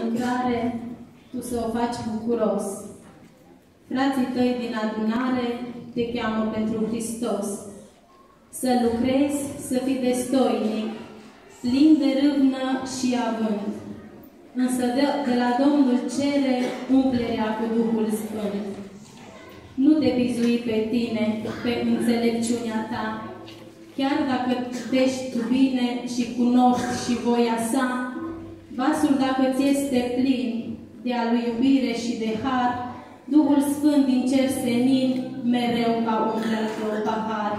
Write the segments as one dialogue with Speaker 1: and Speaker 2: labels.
Speaker 1: lucrare, tu să o faci bucuros. Frații tăi din adunare te cheamă pentru Hristos. Să lucrezi, să fii destoinic, plin de râvnă și avânt. Însă de la Domnul cere umplerea cu Duhul Sfânt. Nu te bizui pe tine, pe înțelepciunea ta, chiar dacă citești tu bine și cunoști și voia sa, vasul dacă ți este plin de a lui iubire și de har, Duhul Sfânt din cer senin, mereu ca umblă tău pahar.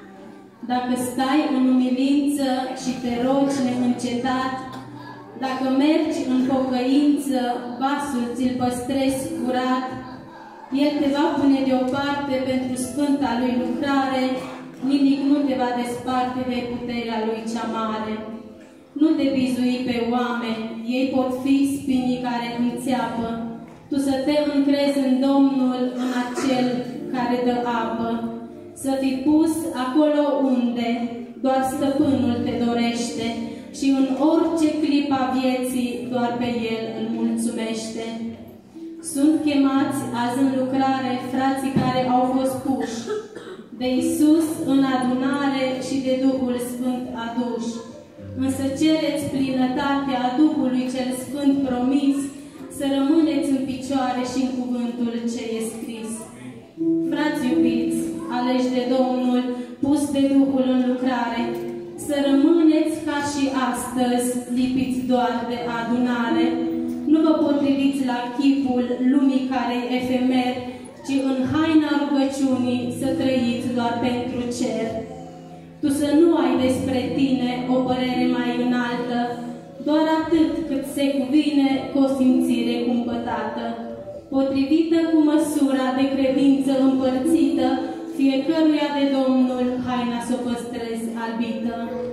Speaker 1: Dacă stai în umilință și te rogi neîncetat, dacă mergi în pocăință, vasul ți-l păstrezi curat, El te va pune deoparte pentru sfânta Lui lucrare, nimic nu te va desparte de puterea Lui cea mare. Nu te bizui pe oameni, ei pot fi spinii care înțeapă. Tu să te încrezi în Domnul, în acel care dă apă. Să fii pus acolo unde doar stăpânul te dorește și în orice clip a vieții doar pe El îl mulțumește. Sunt chemați azi în lucrare frații care au fost puși de Iisus în adunare și de Duhul Sfânt aduși. Însă cereți plinătatea Duhului cel Sfânt promis, să rămâneți în picioare și în cuvântul ce e scris. Frați iubiți, aleși de Domnul, pus de Duhul în lucrare, să rămâneți ca și astăzi, lipiți doar de adunare. Nu vă potriviți la chipul lumii care e efemer, ci în haina rugăciunii să trăiți doar pentru cer. Tu să nu ai despre tine o părere mai înaltă, doar atât cât se cuvine cu o simțire cumpătată, potrivită cu măsura de credință împărțită, fiecăruia de Domnul haina să o păstrezi albită.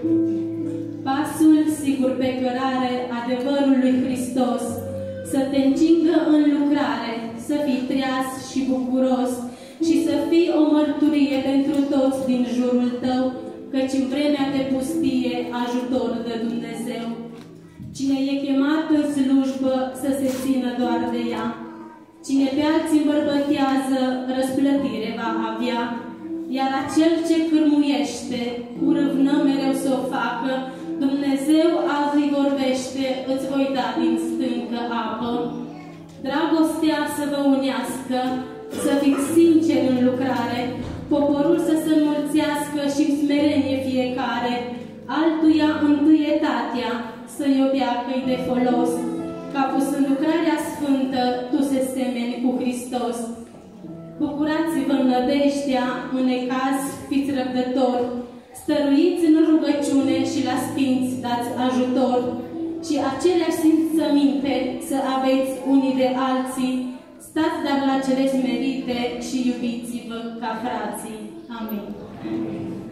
Speaker 1: Pasul sigur pe cărare adevărul lui Hristos, să te încingă în lucrare, să fii treaz și bucuros și să fii o mărturie pentru toți din jurul tău, căci în vremea de pustie ajutor de Dumnezeu. Cine e chemat în slujbă să se țină doar de ea. Cine pe alții îmbărbătează, răsplătire va avea, iar acel ce cârmuiește, cu râvnă mereu să o facă, Dumnezeu azi îi vorbește, îți voi da din stâncă apă. Dragostea să vă unească, să fiți sinceri în lucrare, poporul să se înmulțească și în smerenie fiecare, altuia întâietatea, să-i obia că-i de folos, ca pus în lucrarea sfântă, tu se semeni cu Hristos. Bucurați-vă în nădejdea, în necaz fiți răbdători, stăruiți în rugăciune și la sfinți dați ajutor, și aceleași simțăminte să aveți unii de alții, stați dar la cele smerite și iubiți-vă ca frații. Amin.